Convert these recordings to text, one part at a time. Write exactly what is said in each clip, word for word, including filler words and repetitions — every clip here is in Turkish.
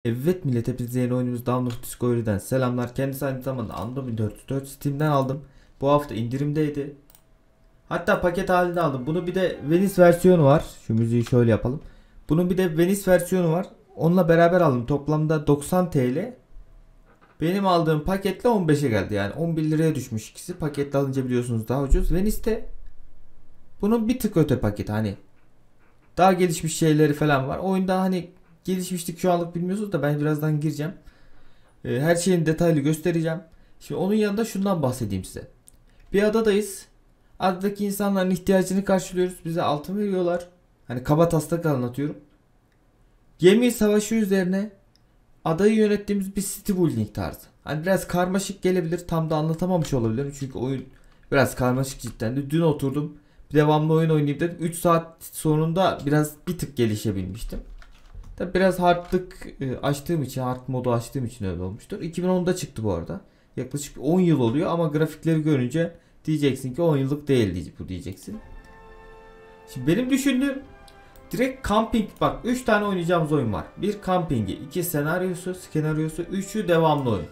Evet millet, hepinize yeni oyunumuz Dawn of Discovery'den selamlar. Kendisi aynı zamanda Android dört yüz dört Steam'den aldım. Bu hafta indirimdeydi. Hatta paket halinde aldım. Bunun bir de Venice versiyonu var. Şu müziği şöyle yapalım. Bunun bir de Venice versiyonu var. Onunla beraber aldım. Toplamda doksan TL. Benim aldığım paketle on beşe geldi. Yani on bir liraya düşmüş ikisi. Paketle alınca biliyorsunuz daha ucuz. Venice'te bunun bir tık öte paket. Hani daha gelişmiş şeyleri falan var. Oyunda hani gelişmişlik şu anlık bilmiyorsunuz da ben birazdan gireceğim. Ee, her şeyin detaylı göstereceğim. Şimdi onun yanında şundan bahsedeyim size. Bir adadayız. Adadaki insanların ihtiyacını karşılıyoruz. Bize altın veriyorlar. Hani kaba taslak anlatıyorum. Gemi savaşı üzerine adayı yönettiğimiz bir city building tarzı. Hani biraz karmaşık gelebilir. Tam da anlatamamış olabilirim. Çünkü oyun biraz karmaşık cidden de. Dün oturdum. Devamlı oyun oynayayım dedim. üç saat sonunda biraz bir tık gelişebilmiştim. Tabi biraz hardlık e, açtığım için, hard modu açtığım için öyle olmuştur. iki bin onda çıktı bu arada. Yaklaşık on yıl oluyor ama grafikleri görünce diyeceksin ki on yıllık değil bu diyeceksin. Şimdi benim düşündüğüm direkt camping, bak üç tane oynayacağımız oyun var. Bir campingi, iki senaryosu, senaryosu, üçü devamlı oyun.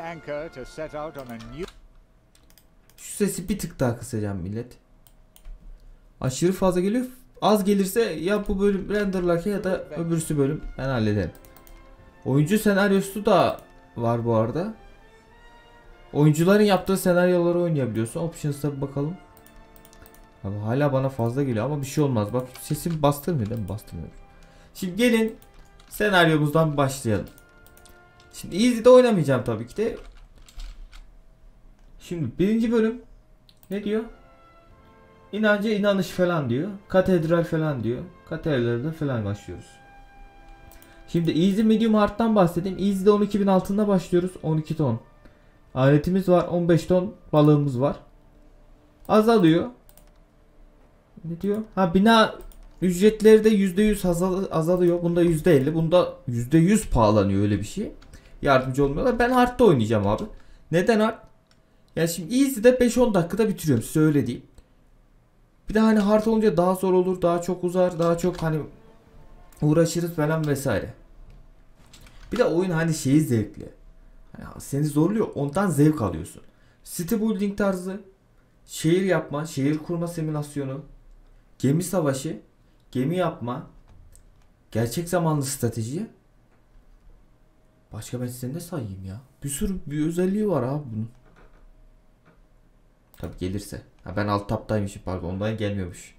Şu sesi bir tık daha kısacağım millet. Aşırı fazla geliyor. Az gelirse ya bu bölüm renderlarken ya da öbürsü bölüm ben hallederim. Oyuncu senaryosu da var bu arada. Oyuncuların yaptığı senaryoları oynayabiliyorsun. Options'a bir bakalım. Abi hala bana fazla geliyor ama bir şey olmaz. Bak sesim bastırmıyor değil mi? Bastırmıyor. Şimdi gelin senaryomuzdan başlayalım. Şimdi Easy'de oynamayacağım tabii ki de. Şimdi birinci bölüm ne diyor? İnanca inanış falan diyor. Katedral falan diyor. Katedralde falan başlıyoruz. Şimdi Easy Medium Hard'dan bahsedeyim. Easy'de on iki bin altında başlıyoruz. on iki ton. Aletimiz var. on beş ton balığımız var. Azalıyor. Ne diyor? Ha, bina ücretleri de yüzde yüz azal azalıyor. Bunda yüzde elli. Bunda yüzde yüz pahalanıyor, öyle bir şey. Yardımcı olmuyorlar. Ben hard'da oynayacağım abi. Neden hard? Ya şimdi Easy'de beş on dakikada bitiriyorum, size öyle diyeyim. Bir de hani hard olunca daha zor olur, daha çok uzar, daha çok hani uğraşırız falan vesaire. Bir de oyun hani şeyi zevkli. Yani seni zorluyor, ondan zevk alıyorsun. City building tarzı, şehir yapma, şehir kurma simülasyonu, gemi savaşı, gemi yapma, gerçek zamanlı strateji. Başka ben size ne sayayım ya? Bir sürü bir özelliği var abi bunun. Tabi gelirse. Ha, ben alt taptaymışım, pardon, ondan gelmiyormuş.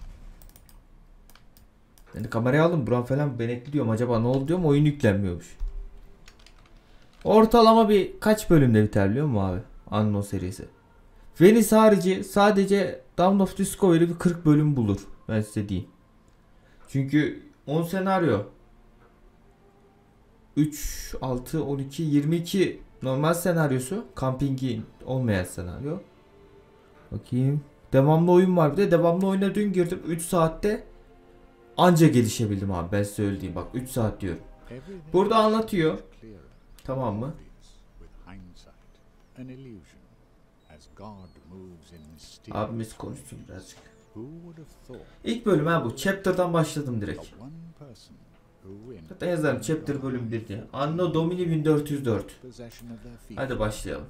Ben de kamerayı aldım, buram falan benekli diyorum, acaba ne oldu diyorum, oyun yüklenmiyormuş. Ortalama bir kaç bölümde biter biliyor musun abi? Unknown serisi. Venice harici sadece Dawn of Discovery bir kırk bölüm bulur. Ben size diyeyim. Çünkü on senaryo. üç, altı, on iki, yirmi iki normal senaryosu. Campingi olmayan senaryo. Bakayım. Devamlı oyun var bir de. Devamlı oyuna dün girdim. üç saatte anca gelişebildim abi. Ben size öyle diyeyim. Bak üç saat diyorum. Burada anlatıyor. Tamam mı? Abimiz konuşsun birazcık. İlk bölüm ha bu. Chapter'dan başladım direkt. Hatta yazarım Chapter bölüm bir diye. Anno Domini bin dört yüz dört. Hadi başlayalım.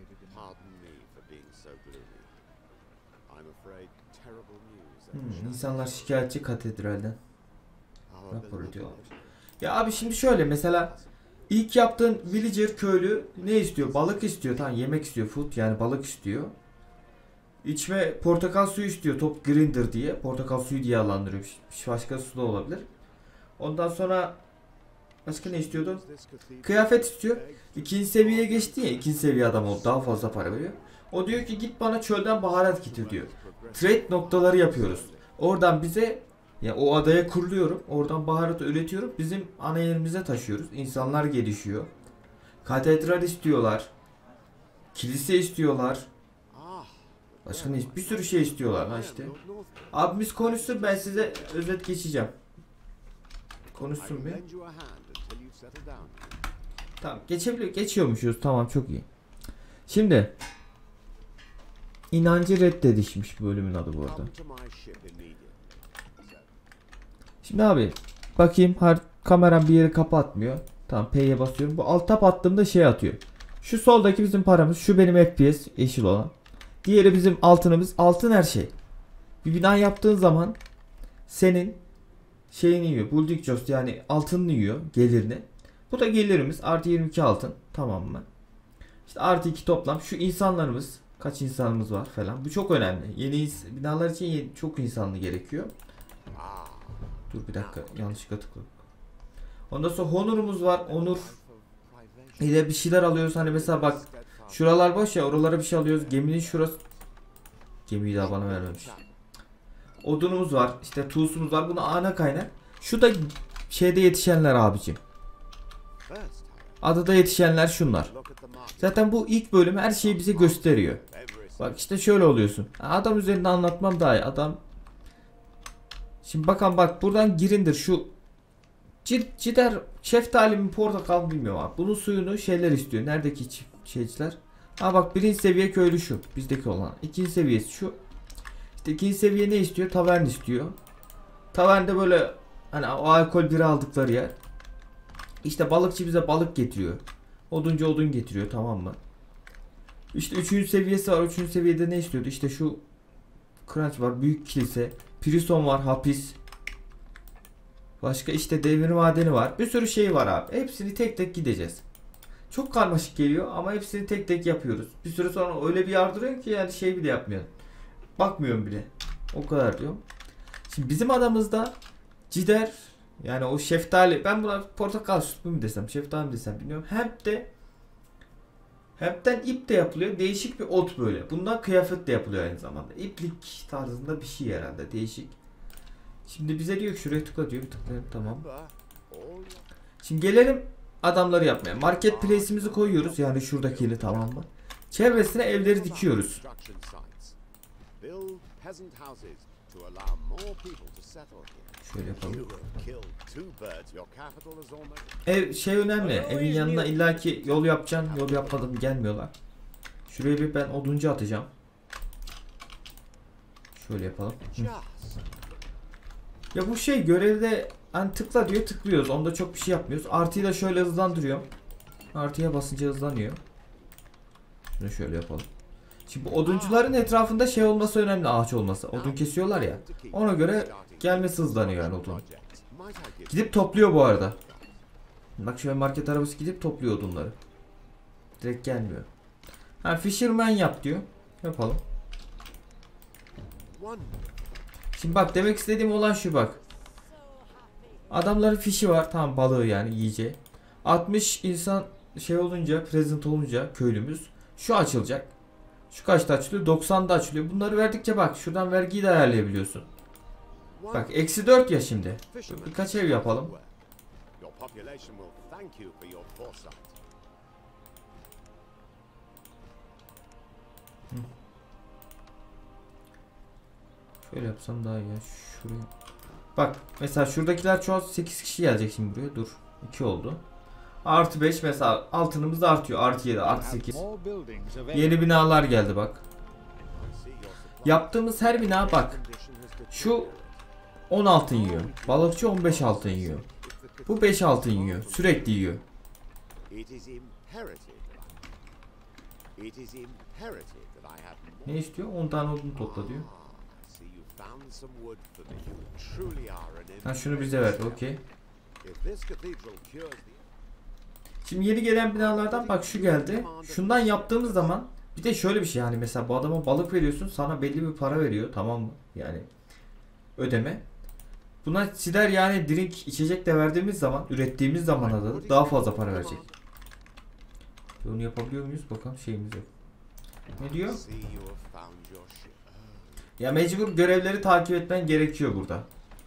Hmm, insanlar şikayetçi katedralden. Rapor ediyorlar. Ya abi şimdi şöyle mesela ilk yaptığın villager köylü ne istiyor? Balık istiyor. Tamam, yemek istiyor. Food, yani balık istiyor. İçme portakal suyu istiyor. Top grinder diye. Portakal suyu diye adlandırıyor. Başka su da olabilir. Ondan sonra başka ne istiyordu? Kıyafet istiyor. İkinci seviyeye geçti ya. İkinci seviye adam oldu. Daha fazla para veriyor. O diyor ki git bana çölden baharat getir diyor. Trade noktaları yapıyoruz. Oradan bize, ya o adaya kuruluyorum. Oradan baharatı üretiyorum. Bizim ana yerimize taşıyoruz. İnsanlar gelişiyor. Katedral istiyorlar. Kilise istiyorlar. Başka ne? Bir sürü şey istiyorlar ha işte. Abimiz konuşsun, ben size özet geçeceğim. Konuşsun bir. Tamam, geçebiliyor. Geçiyormuşuz. Tamam, çok iyi. Şimdi inancı reddedişmiş bölümün adı bu arada. Şimdi abi bakayım, har kameram bir yeri kapatmıyor. Tamam, P'ye basıyorum. Bu alt tab attığımda şey atıyor. Şu soldaki bizim paramız. Şu benim F P S yeşil olan. Diğeri bizim altınımız. Altın her şey. Bir bina yaptığın zaman senin şeyini yiyor. Building cost yani altınını yiyor. Gelirini. Bu da gelirimiz. Artı yirmi iki altın. Tamam mı? İşte artı iki toplam. Şu insanlarımız. Kaç insanımız var falan. Bu çok önemli. Yeni binalar için yeni, çok insanlı gerekiyor. Dur bir dakika. Yanlışlıkla tıkladım. Ondan sonra Honor'umuz var. Onur ile bir şeyler alıyoruz. Hani mesela bak. Şuralar boş ya. Oralara bir şey alıyoruz. Geminin şurası. Gemiyi daha bana vermemiş. Odunumuz var. İşte tools'umuz var. Bunu ana kaynak. Şu da şeyde yetişenler abicim. Adada yetişenler şunlar. Zaten bu ilk bölüm her şeyi bize gösteriyor. Bak işte şöyle oluyorsun. Adam üzerinde anlatmam daha iyi. Adam. Şimdi bakalım bak buradan girindir. Şu cider şeftali mi portakal mı bilmiyorum abi. Bunun suyunu şeyler istiyor. Neredeki şeyciler? Ha bak birinci seviye köylü şu. Bizdeki olan. İkinci seviyesi şu. İşte ikinci seviye ne istiyor? Tavern istiyor. Tavernde böyle hani o alkol biri aldıkları yer. İşte balıkçı bize balık getiriyor. Oduncu odun getiriyor, tamam mı? İşte üçüncü seviyesi var. Üçüncü seviyede ne istiyordu? İşte şu Crunch var. Büyük kilise. Prison var. Hapis. Başka işte devir madeni var. Bir sürü şey var abi. Hepsini tek tek gideceğiz. Çok karmaşık geliyor ama hepsini tek tek yapıyoruz. Bir süre sonra öyle bir yardırıyor ki yani şey bile yapmıyorum. Bakmıyorum bile. O kadar diyorum. Şimdi bizim adamızda cider yani o şeftali, ben buna portakal sütü mü desem, şeftali mi desem bilmiyorum. Hep de hepten ip de yapılıyor. Değişik bir ot böyle. Bundan kıyafet de yapılıyor aynı zamanda. İplik tarzında bir şey herhalde. Değişik. Şimdi bize diyor ki şuraya tıkla diyor. Bir tıklayalım, tamam. Şimdi gelelim adamları yapmaya. Marketplace'imizi koyuyoruz. Yani şuradakini, tamam mı? Çevresine evleri dikiyoruz. Şöyle yapalım. Ev şey önemli. Evin yanına illaki yol yapacaksın. Yol yapmadım gelmiyorlar. Şuraya bir ben oduncu atacağım. Şöyle yapalım. Hı. Ya bu şey görevde hani tıkla diyor, tıklıyoruz. Onda çok bir şey yapmıyoruz. Artıyı da şöyle hızlandırıyor. Artıya basınca hızlanıyor. Şunu şöyle yapalım. Şimdi oduncuların etrafında şey olması önemli, ağaç olması. Odun kesiyorlar ya. Ona göre gelmesi hızlanıyor yani odun. Gidip topluyor bu arada. Bak şöyle market arabası gidip topluyor odunları. Direkt gelmiyor. Ha fisherman yap diyor. Yapalım. Şimdi bak demek istediğim olan şu bak. Adamların fişi var. Tamam, balığı yani yiyeceği. altmış insan şey olunca, present olunca köylümüz şu açılacak. Şu kaçta açılıyor? doksan'da açılıyor. Bunları verdikçe bak şuradan vergiyi de ayarlayabiliyorsun. Bak eksi dört ya şimdi. Birkaç ev yapalım. Hı. Şöyle yapsam daha iyi ya. Şuraya. Bak mesela şuradakiler çoğu sekiz kişi gelecek şimdi buraya. Dur. iki oldu. Artı beş mesela altınımız da artıyor. Artı yedi, artı sekiz. Yeni binalar geldi bak. Yaptığımız her bina bak. Şu on altın yiyor. Balıkçı on beş altın yiyor. Bu beş altın yiyor. Sürekli yiyor. Ne istiyor? on tane odun topla diyor. Ha şunu bize ver. Okey. Şimdi yeni gelen binalardan bak şu geldi. Şundan yaptığımız zaman bir de şöyle bir şey, yani mesela bu adama balık veriyorsun, sana belli bir para veriyor, tamam mı? Yani ödeme. Buna sider yani drink içecek de verdiğimiz zaman, ürettiğimiz zaman da daha fazla para verecek. Onu yapabiliyor muyuz? Bakalım şeyimiz yok. Ne diyor? Ya mecbur görevleri takip etmen gerekiyor burada.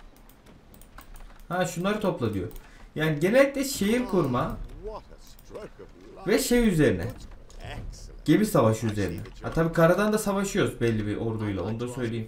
Ha şunları topla diyor. Yani genellikle şehir kurma ve şey üzerine. Gemi savaşı üzerine. Ha tabii karadan da savaşıyoruz belli bir orduyla, onu da söyleyeyim.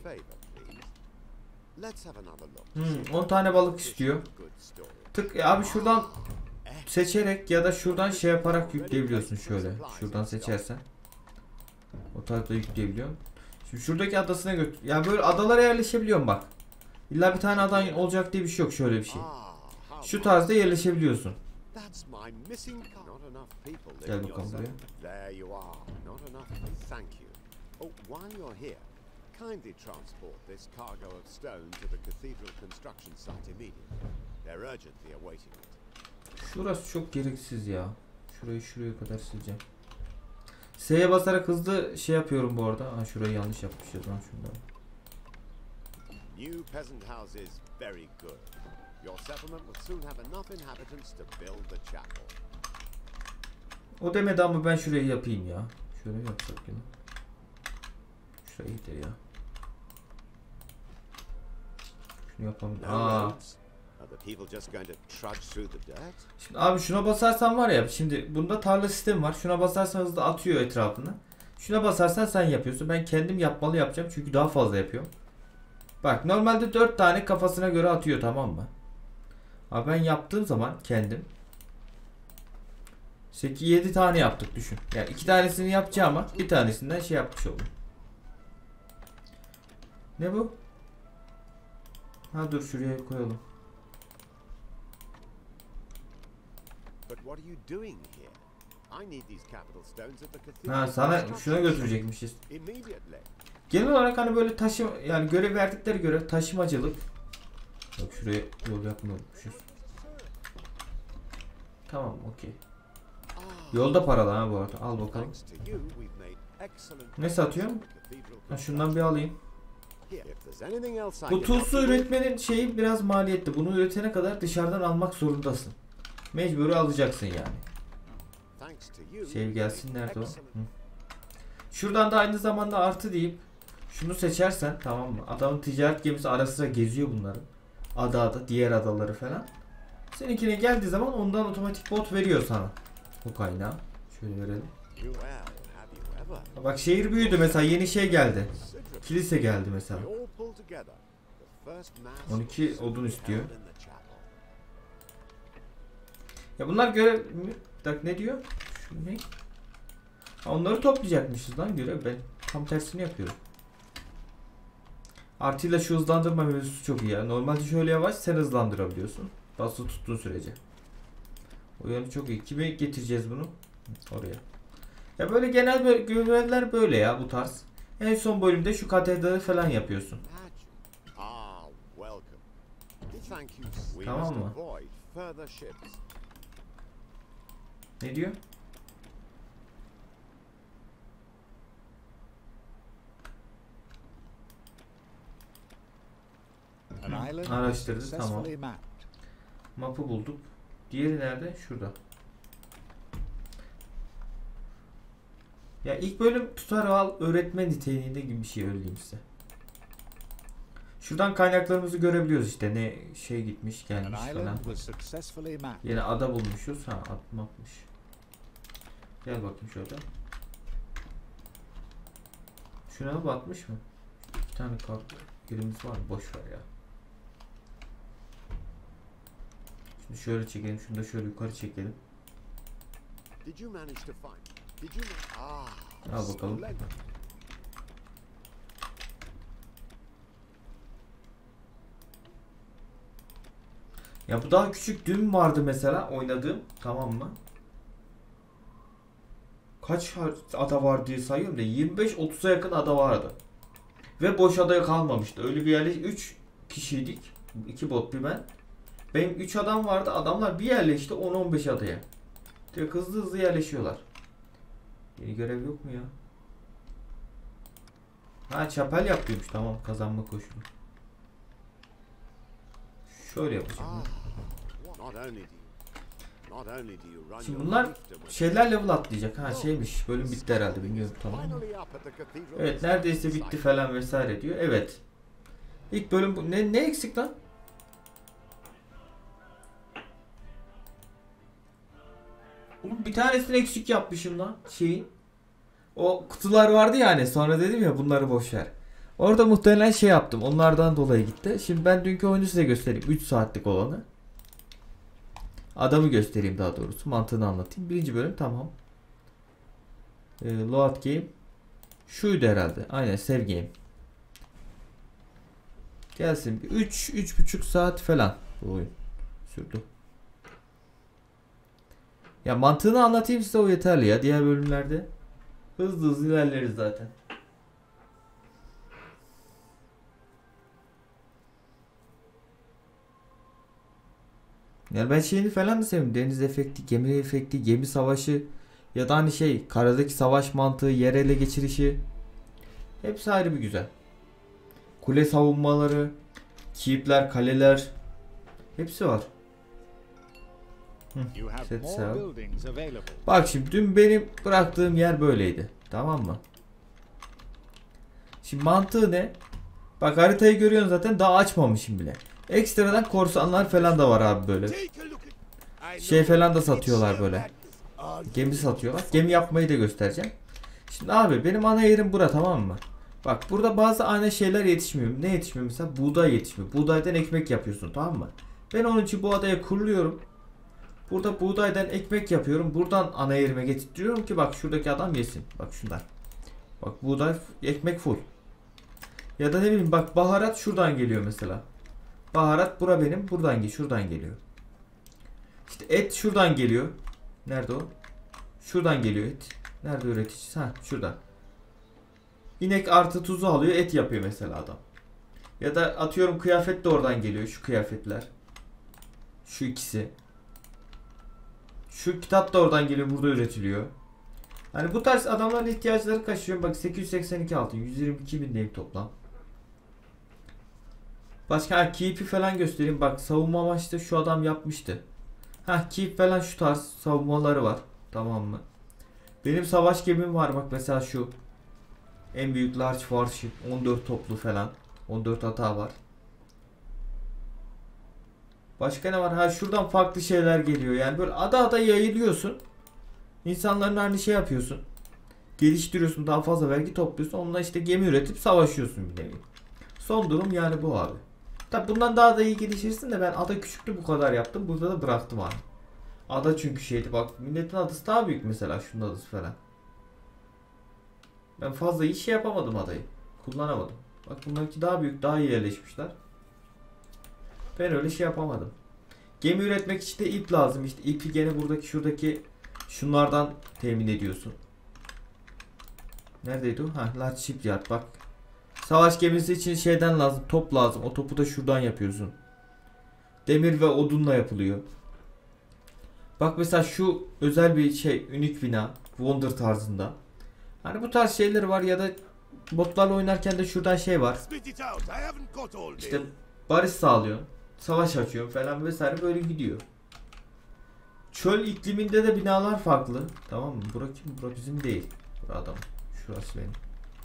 Hmm, on tane balık istiyor. Tık e, abi şuradan seçerek ya da şuradan şey yaparak yükleyebiliyorsun şöyle. Şuradan seçersen. O tarafta yükleyebiliyorsun. Şimdi şuradaki adasına götür. Yani böyle adalara yerleşebiliyorum bak. İlla bir tane adan olacak diye bir şey yok, şöyle bir şey. Şu tarzda yerleşebiliyorsun. That's my missing car. Not enough people live Gel in your bakalım buraya. settlement. There you are. Not enough. Thank you. Oh, while you're here, kindly transport this cargo of stone to the cathedral construction site immediately. They're urgently awaiting it. Şurası çok gereksiz ya. Şurayı şuraya kadar sileceğim. S'ye basarak hızlı şey yapıyorum bu arada. Ha, şurayı yanlış yapmışız lan şunda. New peasant houses very good. Your settlement will soon have enough inhabitants to build the chapel. O demedi ama ben şurayı yapayım ya. Şöyle yapsak yine. Şurayı iyidir ya. Şunu yapalım. Aa. Şimdi abi şuna basarsan var ya, şimdi bunda tarla sistemi var. Şuna basarsan hızlı atıyor etrafını. Şuna basarsan sen yapıyorsun. Ben kendim yapmalı yapacağım çünkü daha fazla yapıyorum. Bak normalde dört tane kafasına göre atıyor, tamam mı? Abi ben yaptığım zaman kendim sekiz yedi tane yaptık düşün. Yani iki tanesini yapacağım ama bir tanesinden şey yapmış oldum. Ne bu? Ha dur şuraya koyalım. Ha sana şuna götürecekmişiz. Genel olarak hani böyle taşım, yani görev verdikleri göre taşımacılık. Bak şuraya yol yapmayı unutmuşuz. Tamam, okey. Yolda paralı ha bu arada. Al bakalım. Ne satıyorum? Ha, şundan bir alayım. Bu tools'u üretmenin şeyi biraz maliyetli. Bunu üretene kadar dışarıdan almak zorundasın. Mecburi alacaksın yani. Şey gelsin, nerede o? Hı. Şuradan da aynı zamanda artı deyip şunu seçersen, tamam mı? Adamın ticaret gemisi ara sıra geziyor bunları. Ada ada, diğer adaları falan. Seninkine geldiği zaman ondan otomatik bot veriyor sana bu kaynağı. Şöyle verelim. Bak şehir büyüdü mesela, yeni şey geldi. Kilise geldi mesela. on iki odun istiyor. Ya bunlar görev... Bak ne diyor? Şu ne? Ha, onları toplayacakmışız lan görev. Ben tam tersini yapıyorum. Artıyla şu hızlandırma mevzusu çok iyi ya. Normalde şöyle yavaş, sen hızlandırabiliyorsun. Basılı tuttuğun sürece. O yönü çok iyi. Kime getireceğiz bunu? Oraya. Ya böyle genel böyle görevler böyle ya, bu tarz. En son bölümde şu katedrali falan yapıyorsun. Tamam mı? Ne diyor? Araştırdı, tamam. Mapı bulduk. Diğeri nerede? Şurada. Ya ilk bölüm tutar al öğretmen niteliğinde gibi bir şey, öyle size. Şuradan kaynaklarımızı görebiliyoruz işte, ne şey gitmiş gelmiş falan. Yine ada bulmuşuz. Ha, at mapmış. Gel bakayım şöyle. Şuna batmış mı? İki tane kart yerimiz var mı? Boş ver ya. Şimdi şöyle çekelim. Şunu da şöyle yukarı çekelim. Al bakalım. Ya bu daha küçük dün vardı mesela oynadığım, tamam mı? Kaç ada var diye sayıyorum da yirmi beş otuza yakın ada vardı. Ve boş adaya kalmamıştı. Öyle bir yerle üç kişiydik. iki bot bir ben. Benim üç adam vardı. Adamlar bir yerleşti on on beş adaya. Direkt hızlı hızlı yerleşiyorlar. Yeni görev yok mu ya? Ha, çapel yapıyormuş. Tamam, kazanma koşulu. Şöyle yapacağım. Şimdi bunlar şeyler level atlayacak. Ha şeymiş. Bölüm bitti herhalde, bilmiyorum, tamam mı? Evet, neredeyse bitti falan vesaire diyor. Evet. İlk bölüm bu. Ne, ne eksik lan? Oğlum bir tanesini eksik yapmışım lan şeyin. O kutular vardı yani, sonra dedim ya bunları boş ver. Orada muhtemelen şey yaptım. Onlardan dolayı gitti. Şimdi ben dünkü oyunu size göstereyim. üç saatlik olanı. Adamı göstereyim daha doğrusu. Mantığını anlatayım. Birinci bölüm tamam. Ee, load game. Şuydu herhalde. Aynen, save game. Gelsin. üç üç buçuk saat falan bu oyun sürdü. Ya mantığını anlatayım size, o yeterli ya. Diğer bölümlerde hızlı hızlı ilerleriz zaten. Yani ben şeyini falan da seviyorum. Deniz efekti, gemi efekti, gemi savaşı ya da hani şey karadaki savaş mantığı, yer ele geçirişi. Hepsi ayrı bir güzel. Kule savunmaları, keep'ler, kaleler hepsi var. You have Set more sail. buildings available. Bak şimdi dün benim bıraktığım yer böyleydi. Tamam mı? Şimdi mantığı ne? Bak haritayı görüyorsun zaten, daha açmamışım bile. Ekstradan korsanlar falan da var abi böyle. Şey falan da satıyorlar böyle. Gemi satıyorlar. Gemi yapmayı da göstereceğim. Şimdi abi benim ana yerim bura, tamam mı? Bak burada bazı ana şeyler yetişmiyor. Ne yetişmiyor mesela? Buğday yetişmiyor. Buğdaydan ekmek yapıyorsun, tamam mı? Ben onun için bu adaya kuruluyorum. Burada buğdaydan ekmek yapıyorum. Buradan ana yerime getiriyorum ki bak şuradaki adam yesin. Bak şundan. Bak buğday, ekmek full. Ya da ne bileyim bak baharat şuradan geliyor mesela. Baharat bura benim. Buradan geliyor. Şuradan geliyor. İşte et şuradan geliyor. Nerede o? Şuradan geliyor et. Nerede üreticisi? Ha şurada. İnek artı tuzu alıyor, et yapıyor mesela adam. Ya da atıyorum kıyafet de oradan geliyor, şu kıyafetler. Şu ikisi. Şu kitap da oradan geliyor, burada üretiliyor. Hani bu tarz adamların ihtiyaçları kaçıyor. Bak sekiz yüz seksen iki altın, yüz yirmi iki bindeyim toplam. Başka ha, keep'i falan göstereyim. Bak savunma amaçlı şu adam yapmıştı. Ha keep falan şu tarz savunmaları var. Tamam mı? Benim savaş gemim var bak mesela şu. En büyük large warship, on dört toplu falan. on dört hata var. Başka ne var? Ha şuradan farklı şeyler geliyor. Yani böyle ada ada yayılıyorsun. İnsanların hani şey yapıyorsun. Geliştiriyorsun, daha fazla vergi topluyorsun. Onunla işte gemi üretip savaşıyorsun bir nevi. Son durum yani bu abi. Tabi bundan daha da iyi gelişirsin de ben ada küçüktü bu kadar yaptım. Burada da bıraktım abi. Ada çünkü şeydi bak, milletin adası daha büyük mesela, şunun adası falan. Ben fazla iyi şey yapamadım adayı. Kullanamadım. Bak bunlarki daha büyük, daha iyi yerleşmişler. Ben öyle şey yapamadım. Gemi üretmek için de ip lazım. İşte ipi gene buradaki şuradaki şunlardan temin ediyorsun. Neredeydi o? Ha, large shipyard bak. Savaş gemisi için şeyden lazım, top lazım. O topu da şuradan yapıyorsun. Demir ve odunla yapılıyor. Bak mesela şu özel bir şey, unik bina, Wonder tarzında. Hani bu tarz şeyler var ya da botlarla oynarken de şuradan şey var. İşte barış sağlıyor, savaş açıyor falan vesaire, böyle gidiyor. Çöl ikliminde de binalar farklı. Tamam mı? Bura kim? Bura bizim değil. Bura adam. Şurası benim.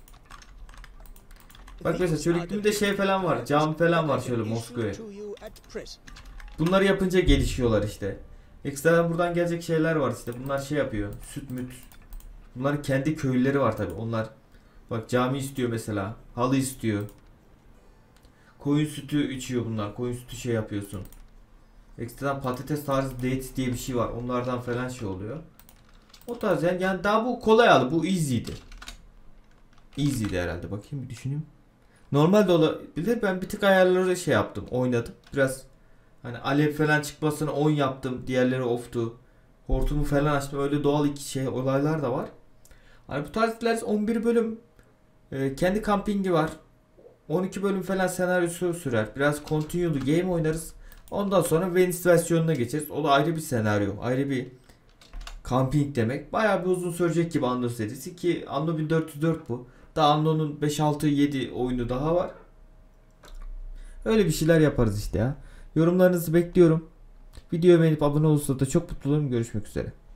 Bak mesela çöl ikliminde şey falan var. Cam falan var şöyle Moskova'ya. Bunları yapınca gelişiyorlar işte. Ekstradan buradan gelecek şeyler var işte. Bunlar şey yapıyor. Süt müt. Bunların kendi köylüleri var tabi. Onlar bak cami istiyor mesela. Halı istiyor. Koyun sütü içiyor bunlar. Koyun sütü şey yapıyorsun. Ekstradan patates tarzı date diye bir şey var. Onlardan falan şey oluyor. O tarz yani, yani daha bu kolay aldı. Bu easy'di. Easy'di herhalde. Bakayım bir düşüneyim. Normal de olabilir. Ben bir tık ayarları şey yaptım. Oynadım. Biraz hani alev falan çıkmasını on yaptım. Diğerleri off'tu. Hortumu falan açtım. Öyle doğal iki şey olaylar da var. Hani bu tarzlar on bir bölüm e, kendi kampingi var. on iki bölüm falan senaryosu sürer. Biraz continued game oynarız. Ondan sonra Venice versiyonuna geçeriz. O da ayrı bir senaryo. Ayrı bir camping demek. Bayağı bir uzun sürecek gibi Anno serisi ki Anno bin dört yüz dört bu. Daha Anno'nun beş altı yedi oyunu daha var. Öyle bir şeyler yaparız işte ya. Yorumlarınızı bekliyorum. Videoyu beğenip abone olursanız da çok mutlu olurum. Görüşmek üzere.